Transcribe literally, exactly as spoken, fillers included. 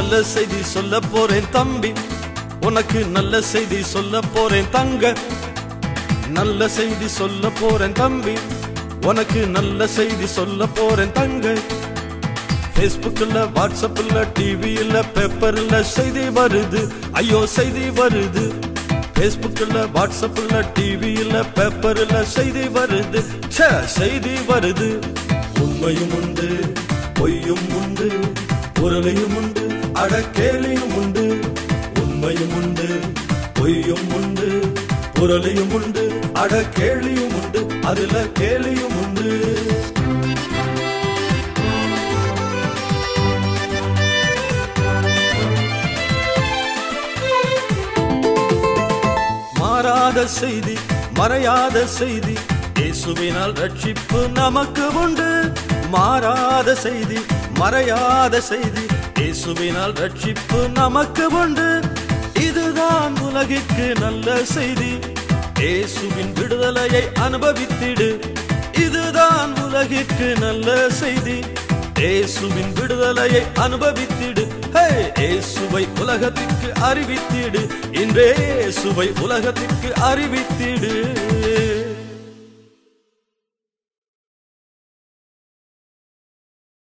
நல்ல செய்தி சொல்ல போறேன் தம்பி, உனக்கு நல்ல செய்தி சொல்ல போறேன் தங்க. நல்ல செய்தி சொல்ல போறேன் தம்பி, உனக்கு நல்ல செய்தி சொல்ல போறேன் தங்க. Facebookல வாட்ஸ்அப்ல டிவியில பேப்பர்ல செய்தி வருது, ஐயோ செய்தி வருது. Facebookல வாட்ஸ்அப்ல டிவியில பேப்பர்ல செய்தி வருது, ச்சே செய்தி வருது. உண்மையும் உண்டு பொய்யும் உண்டு, பொருளையும் உண்டு அட கேலியும் உண்டு. உண்மையும் உண்டு பொய்யும் உண்டு, பொருளையும் உண்டு அட கேலியும் உண்டு, அதுல கேலியும் உண்டு. மாறாத செய்தி மறையாத செய்தி, இயேசுவினால் ரட்சிப்பு நமக்கு உண்டு. மாறாத செய்தி மறையாத செய்தி, இயேசுவினால் ரட்சிப்பு நமக்கு உண்டு. இதுதான் உலகிற்கு நல்ல செய்தி, இயேசுவின் விடுதலையை அனுபவித்திடு. இதுதான் உலகிற்கு நல்ல செய்தி, இயேசுவின் விடுதலையை அனுபவித்திடு. இயேசுவை உலகத்திற்கு அறிவித்திடு, இன்றே இயேசுவை உலகத்திற்கு அறிவித்திடு.